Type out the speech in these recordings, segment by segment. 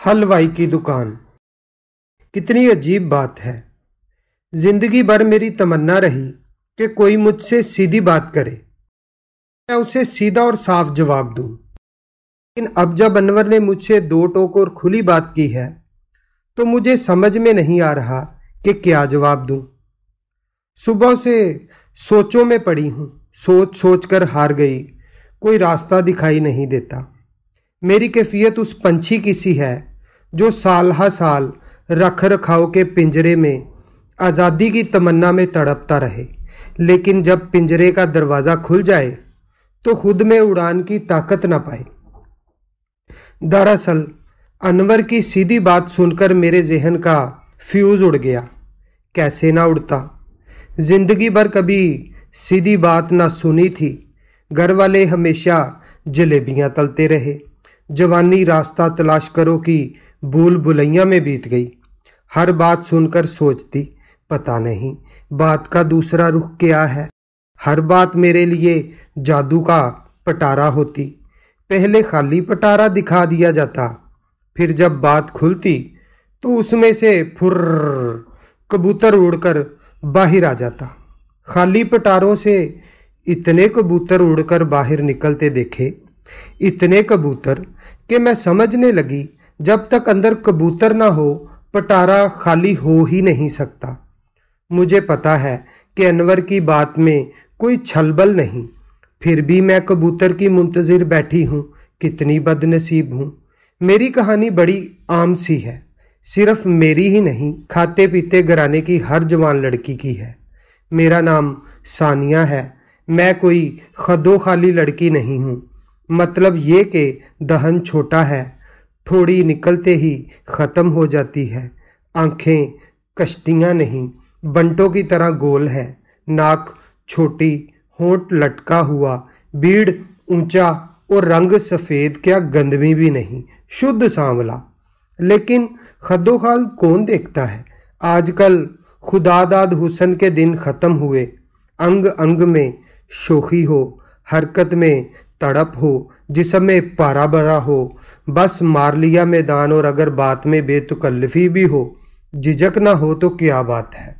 हलवाई की दुकान। कितनी अजीब बात है। जिंदगी भर मेरी तमन्ना रही कि कोई मुझसे सीधी बात करे, मैं उसे सीधा और साफ जवाब दूं। लेकिन अब जब अनवर ने मुझसे दो टोक और खुली बात की है तो मुझे समझ में नहीं आ रहा कि क्या जवाब दूं। सुबह से सोचों में पड़ी हूं, सोच सोच कर हार गई। कोई रास्ता दिखाई नहीं देता। मेरी कैफियत उस पंछी की सी है जो साल हा साल रख रखाव के पिंजरे में आज़ादी की तमन्ना में तड़पता रहे, लेकिन जब पिंजरे का दरवाज़ा खुल जाए तो खुद में उड़ान की ताकत न पाए। दरअसल अनवर की सीधी बात सुनकर मेरे जहन का फ्यूज उड़ गया। कैसे ना उड़ता। जिंदगी भर कभी सीधी बात ना सुनी थी। घर वाले हमेशा जलेबियां तलते रहे। जवानी रास्ता तलाश करो की भूल भुलैया में बीत गई। हर बात सुनकर सोचती, पता नहीं बात का दूसरा रुख क्या है। हर बात मेरे लिए जादू का पटारा होती। पहले खाली पटारा दिखा दिया जाता, फिर जब बात खुलती तो उसमें से फुर्र कबूतर उड़कर बाहर आ जाता। खाली पटारों से इतने कबूतर उड़कर बाहर निकलते देखे, इतने कबूतर कि मैं समझने लगी जब तक अंदर कबूतर ना हो पटारा खाली हो ही नहीं सकता। मुझे पता है कि अनवर की बात में कोई छलबल नहीं, फिर भी मैं कबूतर की मुंतजिर बैठी हूँ। कितनी बदनसीब हूँ। मेरी कहानी बड़ी आम सी है, सिर्फ मेरी ही नहीं, खाते पीते घराने की हर जवान लड़की की है। मेरा नाम सानिया है। मैं कोई खदो खाली लड़की नहीं हूँ। मतलब ये कि दहन छोटा है, थोड़ी निकलते ही ख़त्म हो जाती है। आंखें कश्तियाँ नहीं, बंटों की तरह गोल है। नाक छोटी, होंठ लटका हुआ, बीड़ ऊंचा और रंग सफ़ेद, क्या गंदमी भी नहीं, शुद्ध सांवला। लेकिन खद्दोखाल कौन देखता है। आजकल खुदादाद हुस्न के दिन ख़त्म हुए। अंग अंग में शोखी हो, हरकत में तड़प हो, जिस्म में पारा भरा हो, बस मार लिया मैदान। और अगर बात में बेतकल्लफी भी हो, झिझक ना हो तो क्या बात है।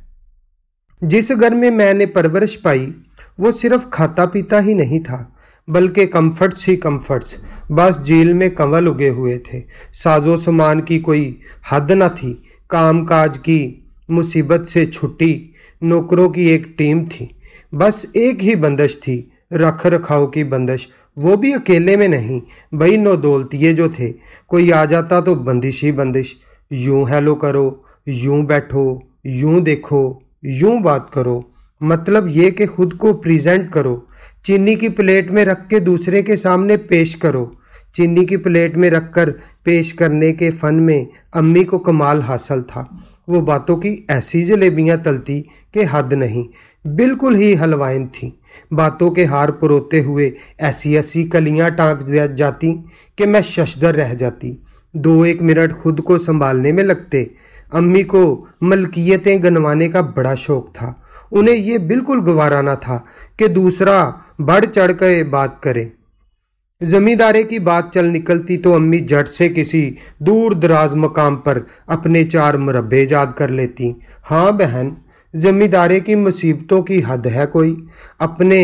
जिस घर में मैंने परवरिश पाई वो सिर्फ खाता पीता ही नहीं था, बल्कि कंफर्ट्स ही कंफर्ट्स। बस झील में कंवल उगे हुए थे। साजो सामान की कोई हद न थी। काम काज की मुसीबत से छुट्टी, नौकरों की एक टीम थी। बस एक ही बंदिश थी, रख रखाव की बंदिश। वो भी अकेले में नहीं, भाई नौ दौलतिये जो थे। कोई आ जाता तो बंदिश ही बंदिश। यूं हेलो करो, यूं बैठो, यूं देखो, यूं बात करो। मतलब ये कि खुद को प्रेजेंट करो। चीनी की प्लेट में रख के दूसरे के सामने पेश करो। चीनी की प्लेट में रखकर पेश करने के फन में अम्मी को कमाल हासिल था। वो बातों की ऐसी जलेबियां तलती कि हद नहीं, बिल्कुल ही हलवाइन थी। बातों के हार परोते हुए ऐसी ऐसी कलियां टाँक जाती कि मैं शशदर रह जाती। 2-1 मिनट खुद को संभालने में लगते। अम्मी को मलकियतें गनवाने का बड़ा शौक था। उन्हें ये बिल्कुल गवारा न था कि दूसरा बढ़ चढ़ कर बात करे। जमींदारे की बात चल निकलती तो अम्मी झट से किसी दूर दराज मकाम पर अपने 4 मुरब्बे याद कर लेती। हाँ बहन, जमींदारे की मुसीबतों की हद है कोई। अपने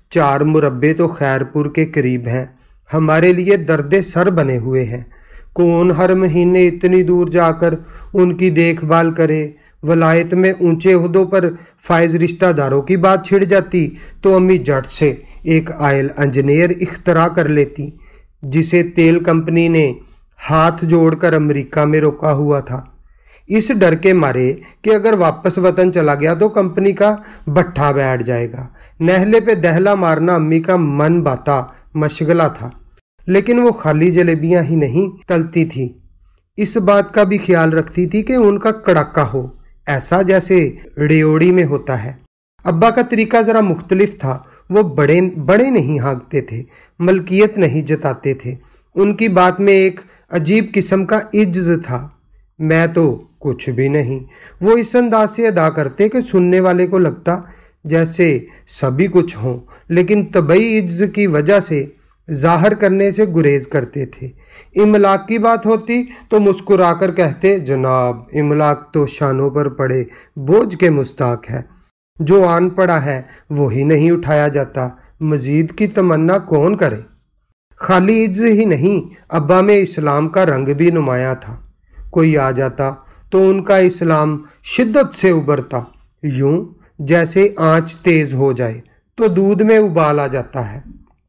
4 मुरब्बे तो खैरपुर के करीब हैं, हमारे लिए दर्दे सर बने हुए हैं। कौन हर महीने इतनी दूर जाकर उनकी देखभाल करे। वलायत में ऊंचे ओहदों पर फायज रिश्तेदारों की बात छिड़ जाती तो अम्मी झट से एक आयल इंजीनियर इख्तरा कर लेती, जिसे तेल कंपनी ने हाथ जोड़कर अमेरिका में रोका हुआ था, इस डर के मारे कि अगर वापस वतन चला गया तो कंपनी का भट्ठा बैठ जाएगा। नहले पे दहला मारना अम्मी का मन बाता मशगला था। लेकिन वो खाली जलेबियां ही नहीं तलती थी, इस बात का भी ख्याल रखती थी कि उनका कड़ाका हो, ऐसा जैसे रेओड़ी में होता है। अब्बा का तरीका ज़रा मुख्तलिफ था। वो बड़े बड़े नहीं हाँकते थे, मलकियत नहीं जताते थे। उनकी बात में एक अजीब किस्म का इज्ज था। मैं तो कुछ भी नहीं। वो इस अंदाज से अदा करते कि सुनने वाले को लगता जैसे सभी कुछ हों, लेकिन तबई इज्ज की वजह से जाहिर करने से गुरेज करते थे। इमलाक की बात होती तो मुस्कुराकर कहते, जनाब इमलाक तो शानों पर पड़े बोझ के मुस्ताक है, जो आन पड़ा है वो ही नहीं उठाया जाता, मजीद की तमन्ना कौन करे। खाली इज्ज ही नहीं, अब्बा में इस्लाम का रंग भी नुमाया था। कोई आ जाता तो उनका इस्लाम शिद्दत से उभरता, यूं जैसे आंच तेज हो जाए तो दूध में उबाल आ जाता है।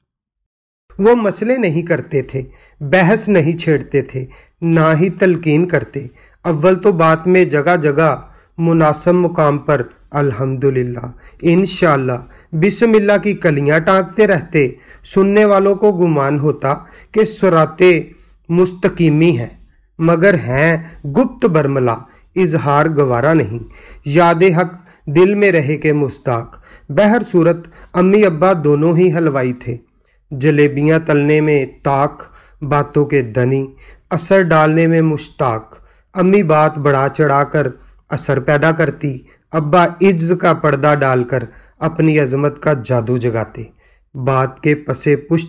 वो मसले नहीं करते थे, बहस नहीं छेड़ते थे, ना ही तलकीन करते। अव्वल तो बात में जगह जगह मुनासिब मुकाम पर अल्हम्दुलिल्लाह, इंशाअल्लाह, बिस्मिल्लाह की कलियां टांकते रहते। सुनने वालों को गुमान होता कि सुराते मुस्तकीमी हैं, मगर हैं गुप्त बरमला, इजहार गवारा नहीं, याद हक दिल में रहे के मुस्ताक। बहर सूरत अम्मी अब्बा दोनों ही हलवाई थे। जलेबियां तलने में ताक, बातों के दनी, असर डालने में मुश्ताक। अम्मी बात बढ़ा चढ़ाकर असर पैदा करती, अब्बा इज्ज का पर्दा डालकर अपनी अजमत का जादू जगाते। बात के पसे पुश्त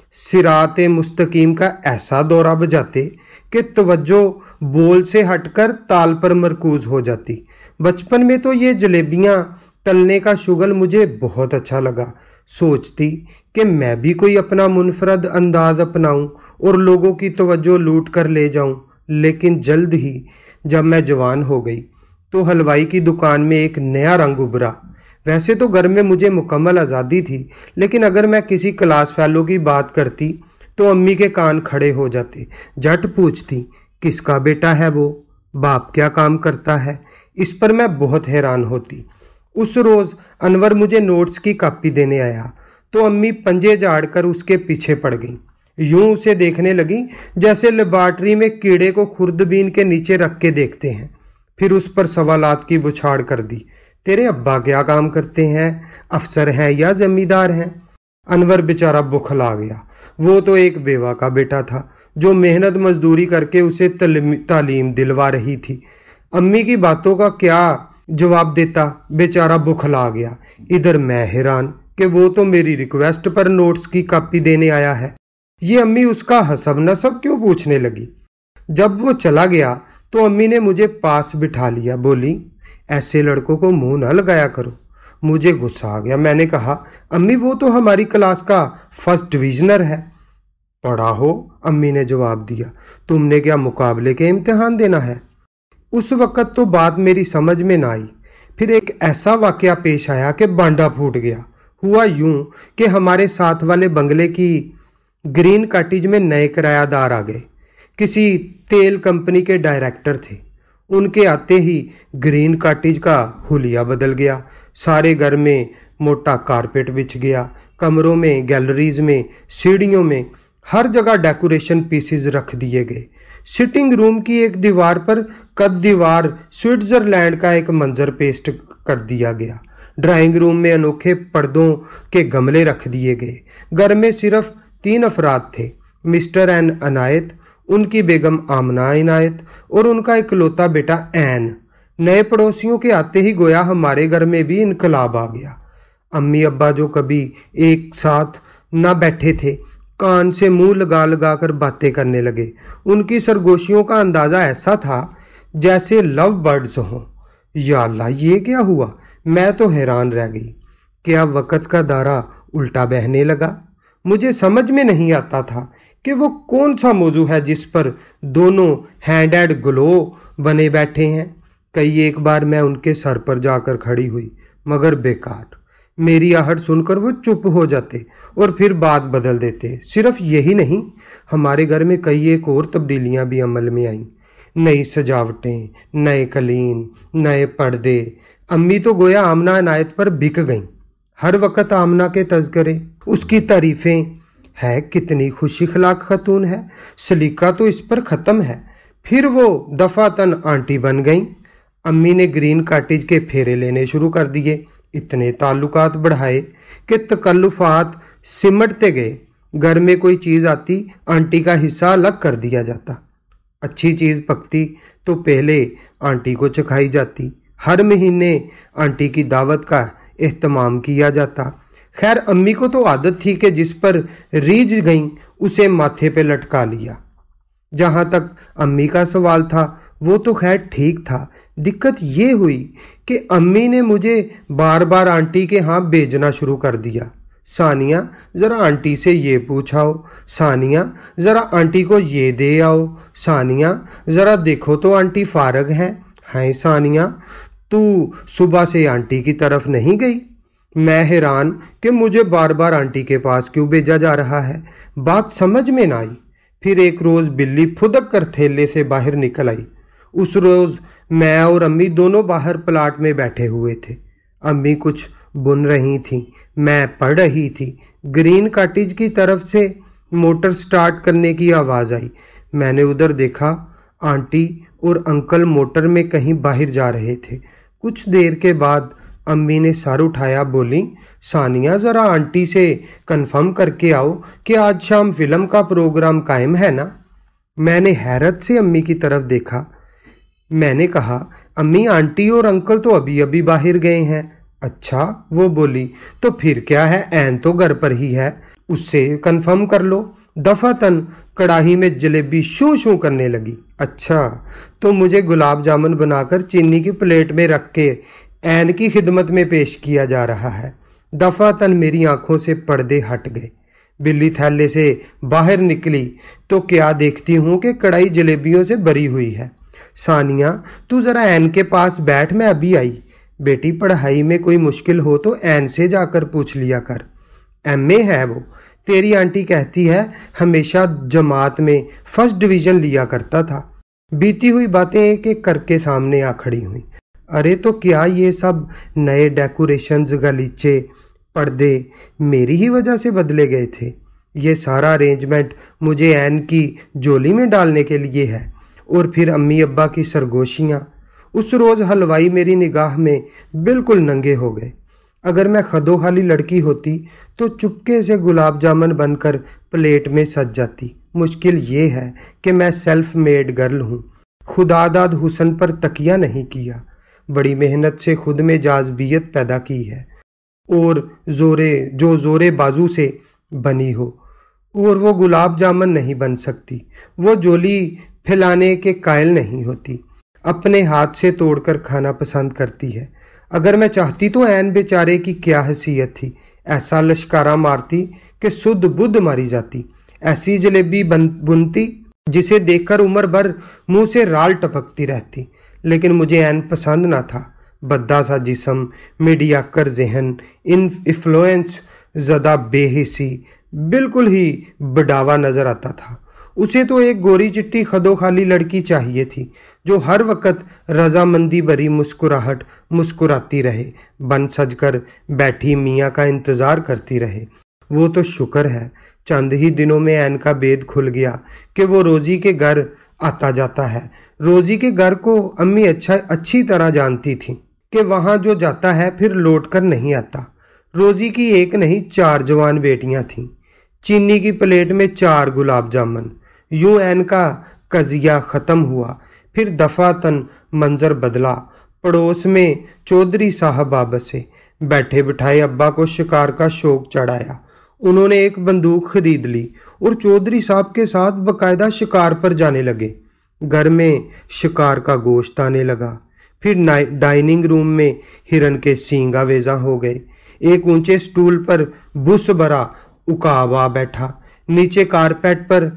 सिराते मुस्तकीम का ऐसा दौरा बजाते कि तवज्जो बोल से हटकर ताल पर मरकूज हो जाती। बचपन में तो ये जलेबियां तलने का शुगल मुझे बहुत अच्छा लगा। सोचती कि मैं भी कोई अपना मुनफरद अंदाज अपनाऊं और लोगों की तवज्जो लूट कर ले जाऊं। लेकिन जल्द ही जब मैं जवान हो गई तो हलवाई की दुकान में एक नया रंग उभरा। वैसे तो घर में मुझे मुकम्मल आज़ादी थी, लेकिन अगर मैं किसी क्लास फेलो की बात करती तो अम्मी के कान खड़े हो जाते। झट पूछती, किसका बेटा है वो, बाप क्या काम करता है। इस पर मैं बहुत हैरान होती। उस रोज़ अनवर मुझे नोट्स की कॉपी देने आया तो अम्मी पंजे झाड़कर उसके पीछे पड़ गई। यूं उसे देखने लगी जैसे लेबॉर्ट्री में कीड़े को खुर्दबीन के नीचे रख के देखते हैं। फिर उस पर सवालात की बुछाड़ कर दी। तेरे अब्बा क्या काम करते हैं, अफसर हैं या जमींदार हैं। अनवर बेचारा बुखला गया। वो तो एक बेवा का बेटा था जो मेहनत मजदूरी करके उसे तालीम दिलवा रही थी। अम्मी की बातों का क्या जवाब देता, बेचारा बुखला गया। इधर मैं हैरान कि वो तो मेरी रिक्वेस्ट पर नोट्स की कॉपी देने आया है। ये अम्मी उसका हसब नसब क्यों पूछने लगी। जब वो चला गया तो अम्मी ने मुझे पास बिठा लिया। बोली, ऐसे लड़कों को मुंह न लगाया करो। मुझे गुस्सा आ गया। मैंने कहा, अम्मी वो तो हमारी क्लास का फर्स्ट डिविजनर है। पढ़ा हो, अम्मी ने जवाब दिया। तुमने क्या मुकाबले के इम्तिहान देना है। उस वक़्त तो बात मेरी समझ में ना आई। फिर एक ऐसा वाकया पेश आया कि बांडा फूट गया। हुआ यूं कि हमारे साथ वाले बंगले की ग्रीन कॉटेज में नए किरायादार आ गए। किसी तेल कंपनी के डायरेक्टर थे। उनके आते ही ग्रीन कॉटेज का हुलिया बदल गया। सारे घर में मोटा कारपेट बिछ गया। कमरों में, गैलरीज में, सीढ़ियों में हर जगह डेकोरेशन पीसेस रख दिए गए। सिटिंग रूम की एक दीवार पर कद दीवार स्विट्जरलैंड का एक मंजर पेस्ट कर दिया गया। ड्राइंग रूम में अनोखे पर्दों के गमले रख दिए गए। घर में सिर्फ 3 अफराद थे, मिस्टर एन अनायत, उनकी बेगम आमना इनायत और उनका इकलौता बेटा ऐन। नए पड़ोसियों के आते ही गोया हमारे घर में भी इनकलाब आ गया। अम्मी अब्बा जो कभी एक साथ न बैठे थे, कान से मुंह लगा लगा कर बातें करने लगे। उनकी सरगोशियों का अंदाजा ऐसा था जैसे लव बर्ड्स हों। या अल्लाह, ये क्या हुआ। मैं तो हैरान रह गई। क्या वक़्त का दायरा उल्टा बहने लगा। मुझे समझ में नहीं आता था कि वो कौन सा मौजू है जिस पर दोनों हैंड एंड ग्लो बने बैठे हैं। कई एक बार मैं उनके सर पर जाकर खड़ी हुई, मगर बेकार। मेरी आहट सुनकर वो चुप हो जाते और फिर बात बदल देते। सिर्फ यही नहीं, हमारे घर में कई एक और तब्दीलियां भी अमल में आईं। नई सजावटें, नए कलीन, नए पर्दे। अम्मी तो गोया आमना इनायत पर बिक गईं। हर वक्त आमना के तज़किरे, उसकी तारीफ़ें। है कितनी खुशी खिलाक खतून है, सलीका तो इस पर ख़त्म है। फिर वो दफातन आंटी बन गईं। अम्मी ने ग्रीन कॉटेज के फेरे लेने शुरू कर दिए। इतने ताल्लुकात बढ़ाए कि तकल्लुफात सिमटते गए। घर में कोई चीज़ आती, आंटी का हिस्सा अलग कर दिया जाता। अच्छी चीज़ पकती तो पहले आंटी को चखाई जाती। हर महीने आंटी की दावत का एहतमाम किया जाता। खैर, अम्मी को तो आदत थी कि जिस पर रीझ गई उसे माथे पे लटका लिया। जहाँ तक अम्मी का सवाल था वो तो खैर ठीक था। दिक्कत ये हुई कि अम्मी ने मुझे बार बार आंटी के यहाँ भेजना शुरू कर दिया। सानिया ज़रा आंटी से ये पूछाओ, सानिया ज़रा आंटी को ये दे आओ, सानिया ज़रा देखो तो आंटी फारग हैं। हाय सानिया, तू सुबह से आंटी की तरफ नहीं गई? मैं हैरान कि मुझे बार बार आंटी के पास क्यों भेजा जा रहा है। बात समझ में ना आई। फिर एक रोज़ बिल्ली फुदक कर थैले से बाहर निकल आई। उस रोज़ मैं और अम्मी दोनों बाहर प्लाट में बैठे हुए थे। अम्मी कुछ बुन रही थी, मैं पढ़ रही थी। ग्रीन कॉटेज की तरफ से मोटर स्टार्ट करने की आवाज़ आई। मैंने उधर देखा, आंटी और अंकल मोटर में कहीं बाहर जा रहे थे। कुछ देर के बाद अम्मी ने सर उठाया, बोली, सानिया ज़रा आंटी से कंफर्म करके आओ कि आज शाम फिल्म का प्रोग्राम कायम है ना। मैंने हैरत से अम्मी की तरफ देखा। मैंने कहा, अम्मी आंटी और अंकल तो अभी अभी बाहर गए हैं। अच्छा, वो बोली, तो फिर क्या है, ऐन तो घर पर ही है, उससे कंफर्म कर लो। दफातन कढ़ाई में जलेबी शू शू करने लगी। अच्छा, तो मुझे गुलाब जामुन बनाकर चीनी की प्लेट में रख के ऐन की खिदमत में पेश किया जा रहा है। दफातन मेरी आंखों से पर्दे हट गए। बिल्ली थैले से बाहर निकली तो क्या देखती हूँ कि कढ़ाई जलेबियों से भरी हुई है। सानिया, तू ज़रा ऐन के पास बैठ, मैं अभी आई। बेटी, पढ़ाई में कोई मुश्किल हो तो ऐन से जाकर पूछ लिया कर। एमए है वो। तेरी आंटी कहती है हमेशा जमात में फर्स्ट डिवीज़न लिया करता था। बीती हुई बातें एक एक करके सामने आ खड़ी हुई। अरे तो क्या ये सब नए डेकोरेशंस, गलीचे, पर्दे मेरी ही वजह से बदले गए थे? ये सारा अरेंजमेंट मुझे ऐन की जोली में डालने के लिए है। और फिर अम्मी अब्बा की सरगोशियाँ। उस रोज़ हलवाई मेरी निगाह में बिल्कुल नंगे हो गए। अगर मैं खदोखाली लड़की होती तो चुपके से गुलाब जामुन बनकर प्लेट में सज जाती। मुश्किल ये है कि मैं सेल्फ मेड गर्ल हूँ। खुदादाद हुस्न पर तकिया नहीं किया, बड़ी मेहनत से खुद में जाज़बियत पैदा की है और जोरे बाजू से बनी हो। और वो गुलाब जामुन नहीं बन सकती, वो जोली फैलाने के कायल नहीं होती। अपने हाथ से तोड़कर खाना पसंद करती है। अगर मैं चाहती तो ऐन बेचारे की क्या हैसियत थी, ऐसा लश्कारा मारती कि सुध बुध मारी जाती। ऐसी जलेबी बुनती जिसे देखकर उम्र भर मुंह से राल टपकती रहती। लेकिन मुझे ऐन पसंद ना था। बद्दा सा जिस्म, मीडियाकर जहन, इन्फ्लुएंस ज़दा बेहिसी, बिल्कुल ही बढ़ावा नजर आता था। उसे तो एक गोरी चिट्टी खदोखाली लड़की चाहिए थी जो हर वक्त रजामंदी भरी मुस्कुराहट मुस्कुराती रहे, बन सजकर बैठी मियाँ का इंतज़ार करती रहे। वो तो शुक्र है चंद ही दिनों में ऐन का भेद खुल गया कि वो रोजी के घर आता जाता है। रोजी के घर को अम्मी अच्छी तरह जानती थी कि वहाँ जो जाता है फिर लौट कर नहीं आता। रोजी की एक नहीं 4 जवान बेटियां थीं। चीनी की प्लेट में 4 गुलाब जामुन। यूं ऐन का कजिया ख़त्म हुआ। फिर दफातन मंजर बदला। पड़ोस में चौधरी साहब आ बसे। बैठे बिठाए अब्बा को शिकार का शौक चढ़ाया। उन्होंने एक बंदूक खरीद ली और चौधरी साहब के साथ बकायदा शिकार पर जाने लगे। घर में शिकार का गोश्त आने लगा। फिर डाइनिंग रूम में हिरन के सींग आवेजा हो गए। एक ऊंचे स्टूल पर बुस भरा उकाब आ बैठा। नीचे कारपेट पर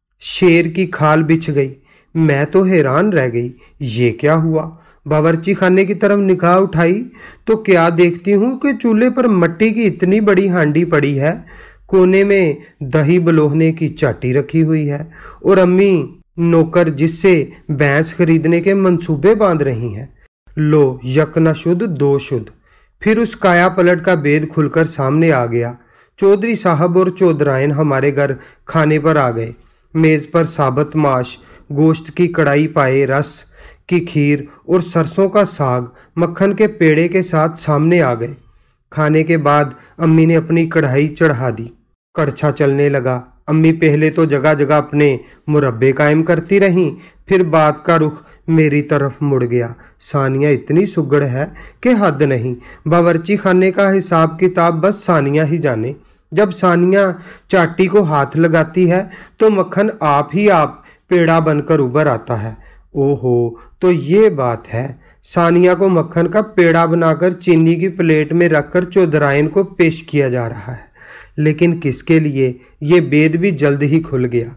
शेर की खाल बिछ गई। मैं तो हैरान रह गई, ये क्या हुआ? बावर्ची खाने की तरफ निगाह उठाई तो क्या देखती हूँ कि चूल्हे पर मिट्टी की इतनी बड़ी हांडी पड़ी है। कोने में दही बलोहने की चाटी रखी हुई है और अम्मी नौकर जिससे भैंस खरीदने के मंसूबे बांध रही हैं। लो, यक न शुद्ध दो शुद्ध। फिर उस काया पलट का भेद खुलकर सामने आ गया। चौधरी साहब और चौधरायन हमारे घर खाने पर आ गए। मेज पर साबत माश, गोश्त की कढ़ाई पाए, रस की खीर और सरसों का साग मक्खन के पेड़े के साथ सामने आ गए। खाने के बाद अम्मी ने अपनी कढ़ाई चढ़ा दी। कड़छा चलने लगा। अम्मी पहले तो जगह जगह अपने मुरब्बे कायम करती रहीं, फिर बात का रुख मेरी तरफ मुड़ गया। सानिया इतनी सुगड़ है कि हद नहीं। बावर्ची खाने का हिसाब किताब बस सानिया ही जाने। जब सानिया चाटी को हाथ लगाती है तो मक्खन आप ही आप पेड़ा बनकर उभर आता है। ओहो, तो ये बात है। सानिया को मक्खन का पेड़ा बनाकर चीनी की प्लेट में रखकर चौधराइन को पेश किया जा रहा है, लेकिन किसके लिए, ये भेद भी जल्द ही खुल गया।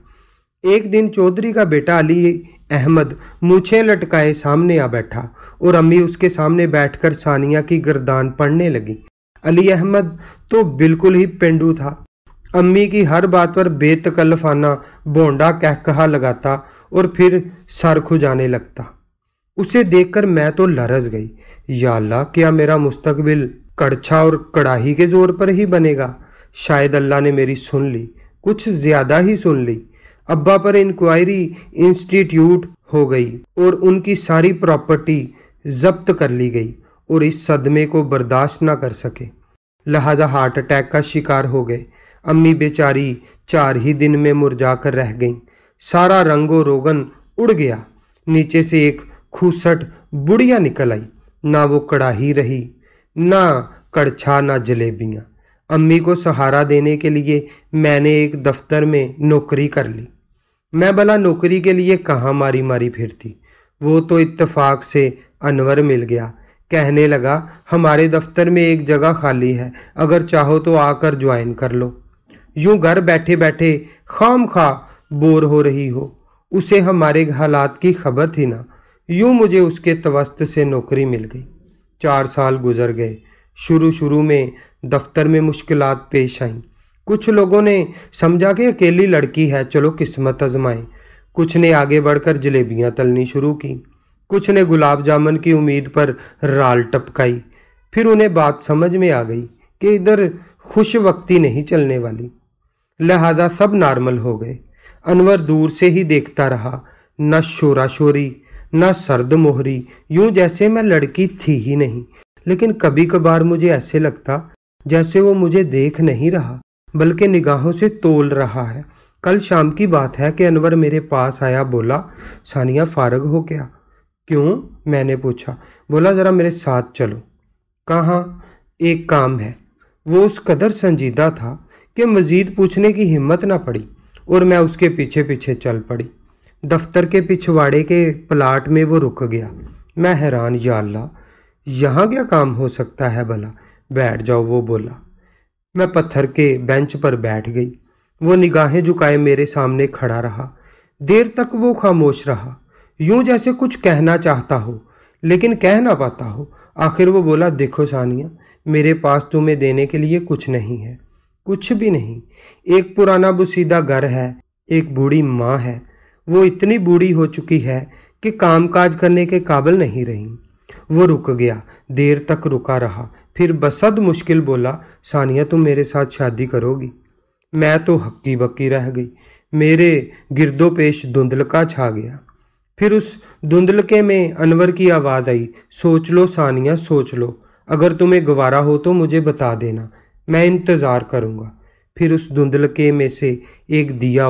एक दिन चौधरी का बेटा अली अहमद मूछें लटकाए सामने आ बैठा और अम्मी उसके सामने बैठकर सानिया की गर्दान पढ़ने लगी। अली अहमद तो बिल्कुल ही पेंडू था। अम्मी की हर बात पर बेतकल्लफाना बोंडा कहकहा लगाता और फिर सर खुजाने लगता। उसे देखकर मैं तो लरज गई। या अल्लाह, क्या मेरा मुस्तकबिल कड़छा और कड़ाही के जोर पर ही बनेगा? शायद अल्लाह ने मेरी सुन ली, कुछ ज्यादा ही सुन ली। अब्बा पर इंक्वायरी इंस्टीट्यूट हो गई और उनकी सारी प्रॉपर्टी जब्त कर ली गई और इस सदमे को बर्दाश्त ना कर सके, लिहाजा हार्ट अटैक का शिकार हो गए। अम्मी बेचारी 4 ही दिन में मुरझा कर रह गईं। सारा रंगो रोगन उड़ गया। नीचे से एक खूसट बुढ़िया निकल आई। ना वो कड़ाही रही, ना कड़छा, ना जलेबियाँ। अम्मी को सहारा देने के लिए मैंने एक दफ्तर में नौकरी कर ली। मैं भला नौकरी के लिए कहाँ मारी मारी फिरती। वो तो इत्तेफाक से अनवर मिल गया। कहने लगा, हमारे दफ्तर में एक जगह खाली है, अगर चाहो तो आकर ज्वाइन कर लो। यूं घर बैठे बैठे खाम खा बोर हो रही हो। उसे हमारे हालात की खबर थी ना। यूं मुझे उसके तवस्त से नौकरी मिल गई। 4 साल गुजर गए। शुरू में दफ्तर में मुश्किलात पेश आईं। कुछ लोगों ने समझा कि अकेली लड़की है, चलो किस्मत आजमाएं। कुछ ने आगे बढ़कर जलेबियां तलनी शुरू की। कुछ ने गुलाब जामुन की उम्मीद पर राल टपकाई। फिर उन्हें बात समझ में आ गई कि इधर खुश वक्ती नहीं चलने वाली, लिहाजा सब नॉर्मल हो गए। अनवर दूर से ही देखता रहा, न शोरा शोरी, न सर्द मोहरी, यूं जैसे मैं लड़की थी ही नहीं। लेकिन कभी कभार मुझे ऐसे लगता जैसे वो मुझे देख नहीं रहा, बल्कि निगाहों से तोल रहा है। कल शाम की बात है कि अनवर मेरे पास आया, बोला, सानिया फारग हो क्या? क्यों? मैंने पूछा। बोला, जरा मेरे साथ चलो। कहाँ? एक काम है। वो उस कदर संजीदा था कि मजीद पूछने की हिम्मत ना पड़ी और मैं उसके पीछे पीछे चल पड़ी। दफ्तर के पिछवाड़े के प्लाट में वो रुक गया। मैं हैरान, या अल्लाह, यहाँ क्या काम हो सकता है भला? बैठ जाओ, वो बोला। मैं पत्थर के बेंच पर बैठ गई। वो निगाहें झुकाए मेरे सामने खड़ा रहा। देर तक वो खामोश रहा, यूं जैसे कुछ कहना चाहता हो लेकिन कह ना पाता हो। आखिर वो बोला, देखो सानिया, मेरे पास तुम्हें देने के लिए कुछ नहीं है, कुछ भी नहीं। एक पुराना बुसीदा घर है, एक बूढ़ी माँ है। वो इतनी बूढ़ी हो चुकी है कि कामकाज करने के काबिल नहीं रही। वो रुक गया, देर तक रुका रहा, फिर बसद मुश्किल बोला, सानिया, तुम मेरे साथ शादी करोगी? मैं तो हक्की बक्की रह गई। मेरे गिरदो पेश धुंधलका छा गया। फिर उस धुंधलके में अनवर की आवाज़ आई, सोच लो सानिया, सोच लो। अगर तुम्हें गवारा हो तो मुझे बता देना, मैं इंतज़ार करूँगा। फिर उस धुंधलके में से एक दिया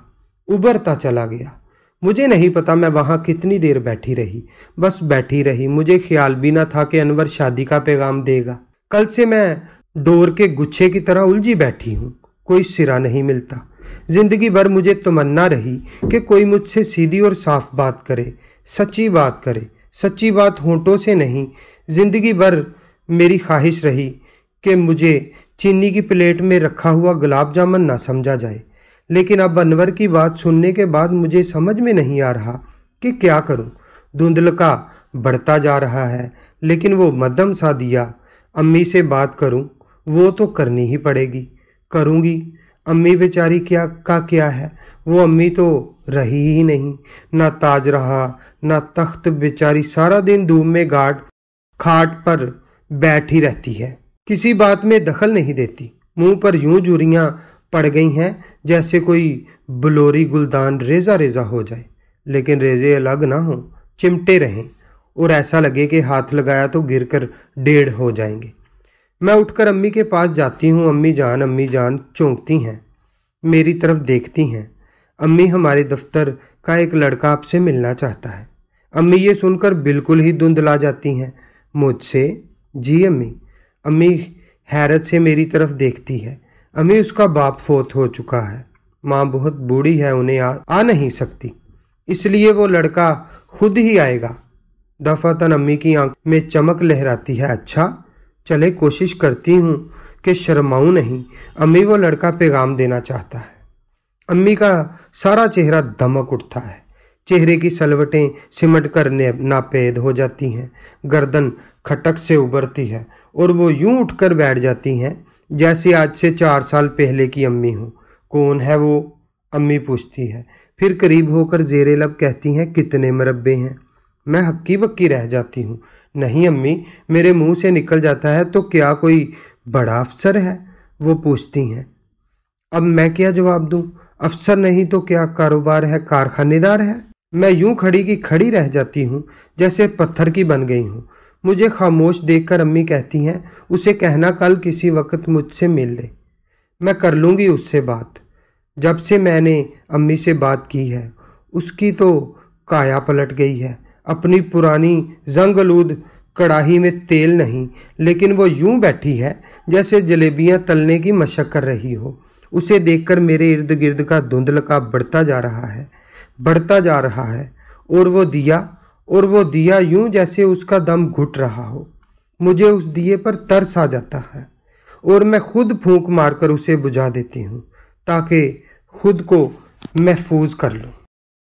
उभरता चला गया। मुझे नहीं पता मैं वहाँ कितनी देर बैठी रही, बस बैठी रही। मुझे ख्याल भी ना था कि अनवर शादी का पैगाम देगा। कल से मैं डोर के गुच्छे की तरह उलझी बैठी हूँ, कोई सिरा नहीं मिलता। जिंदगी भर मुझे तमन्ना रही कि कोई मुझसे सीधी और साफ बात करे, सच्ची बात करे। सच्ची बात होंठों से नहीं, जिंदगी भर मेरी ख्वाहिश रही कि मुझे चीनी की प्लेट में रखा हुआ गुलाब जामुन ना समझा जाए। लेकिन अब अनवर की बात सुनने के बाद मुझे समझ में नहीं आ रहा कि क्या करूं। धुंधलका बढ़ता जा रहा है, लेकिन वो मध्यम सा दिया। अम्मी से बात करूं, वो तो करनी ही पड़ेगी, करूंगी। अम्मी बेचारी क्या है, वो अम्मी तो रही ही नहीं। ना ताज रहा, ना तख्त। बेचारी सारा दिन धूप में खाट पर बैठी रहती है, किसी बात में दखल नहीं देती। मुंह पर यूं जुरियां पड़ गई हैं जैसे कोई बलोरी गुलदान रेजा रेजा हो जाए, लेकिन रेजे अलग ना हो, चिमटे रहें और ऐसा लगे कि हाथ लगाया तो गिरकर 1.5 हो जाएंगे। मैं उठकर अम्मी के पास जाती हूँ। अम्मी जान चौंकती हैं, मेरी तरफ देखती हैं। अम्मी, हमारे दफ्तर का एक लड़का आपसे मिलना चाहता है। अम्मी ये सुनकर बिल्कुल ही धुंधला जाती हैं। मुझसे? जी अम्मी। अम्मी हैरत से मेरी तरफ देखती है। अम्मी, उसका बाप फोत हो चुका है, माँ बहुत बूढ़ी है, उन्हें आ नहीं सकती। इसलिए वो लड़का खुद ही आएगा। दफातन अम्मी की आंख में चमक लहराती है। अच्छा चले, कोशिश करती हूँ कि शर्माऊं नहीं। अम्मी, वो लड़का पैगाम देना चाहता है। अम्मी का सारा चेहरा दमक उठता है। चेहरे की सलवटें सिमट कर नापेद हो जाती हैं। गर्दन खटक से उभरती है और वो यूं उठकर बैठ जाती हैं जैसे आज से 4 साल पहले की अम्मी हो। कौन है वो? अम्मी पूछती है। फिर करीब होकर जेरे लब कहती हैं, कितने मरब्बे हैं? मैं हक्की बक्की रह जाती हूँ। नहीं अम्मी, मेरे मुंह से निकल जाता है। तो क्या कोई बड़ा अफसर है? वो पूछती हैं। अब मैं क्या जवाब दूं? अफसर नहीं तो क्या कारोबार है, कारखानेदार है? मैं यूं खड़ी की खड़ी रह जाती हूँ जैसे पत्थर की बन गई हूँ। मुझे खामोश देखकर अम्मी कहती हैं, उसे कहना कल किसी वक्त मुझसे मिल ले, मैं कर लूँगी उससे बात। जब से मैंने अम्मी से बात की है उसकी तो काया पलट गई है। अपनी पुरानी जंगलूद कड़ाही में तेल नहीं, लेकिन वो यूं बैठी है जैसे जलेबियां तलने की मशक कर रही हो। उसे देखकर मेरे इर्द गिर्द का धुंधलका बढ़ता जा रहा है, बढ़ता जा रहा है। और वो दिया यूं जैसे उसका दम घुट रहा हो। मुझे उस दिए पर तरस आ जाता है और मैं खुद फूंक मारकर उसे बुझा देती हूँ ताकि खुद को महफूज कर लूँ।